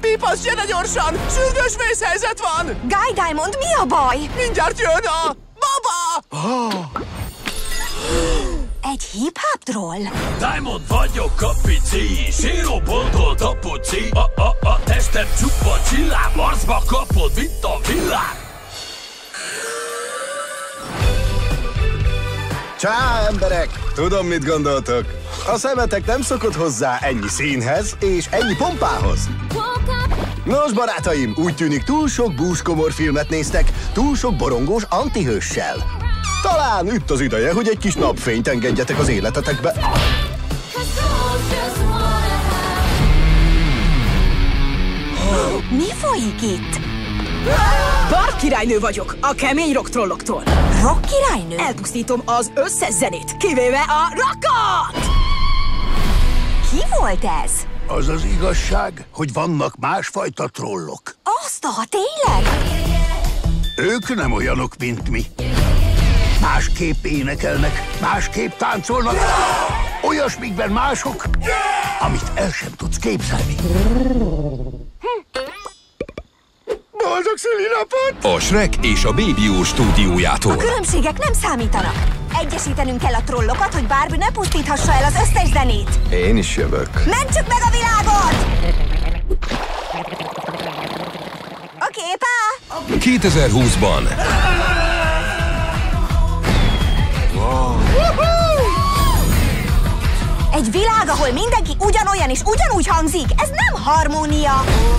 Pipasz, gyere gyorsan! Sürgős vészhelyzet van! Guy Diamond, mi a baj? Mindjárt jön a baba! Egy hip-hop troll? Diamond vagyok, kapici, síró-bontolt a puci. A testem csupa csillám, arcba kapod, mint a villám. Csá, emberek! Tudom, mit gondoltok. A szemetek nem szokott hozzá ennyi színhez és ennyi pompához. Nos, barátaim, úgy tűnik túl sok búskomor filmet néztek, túl sok borongós antihőssel. Talán itt az ideje, hogy egy kis napfényt engedjetek az életetekbe. Mi folyik itt? Bart királynő vagyok, a kemény rock trolloktól. Rock királynő? Elpusztítom az összes zenét, kivéve a rockot! Ki volt ez? Az az igazság, hogy vannak másfajta trollok. Azt a, tényleg? Ők nem olyanok, mint mi. Másképp énekelnek, másképp táncolnak, olyasmikben mások, amit el sem tudsz képzelni. Boldog szülinapot! A Shrek és a Baby Jó stúdiójától. A különbségek nem számítanak. Egyesítenünk kell a trollokat, hogy Barbie ne pusztíthassa el az összes zenét. Én is jövök. Mentsük meg a világot! Oké, pá! 2020-ban. Egy világ, ahol mindenki ugyanolyan és ugyanúgy hangzik. Ez nem harmónia.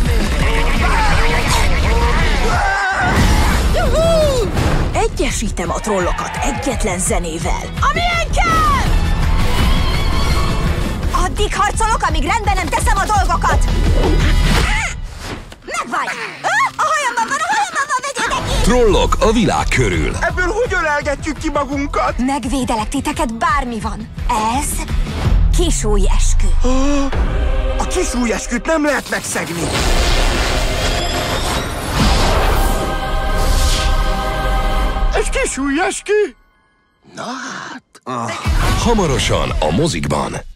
Egyesítem a trollokat egyetlen zenével. A miénket! Addig harcolok, amíg rendben nem teszem a dolgokat. Megvagy! A hajamban van, vegyétek ki! Trollok a világ körül. Ebből hogy ölelgetjük ki magunkat? Megvédelek titeket, bármi van. Ez kisúlyeskü. A kisúlyesküt nem lehet megszegni. Egy kisúlyeskü? Hamarosan a mozikban.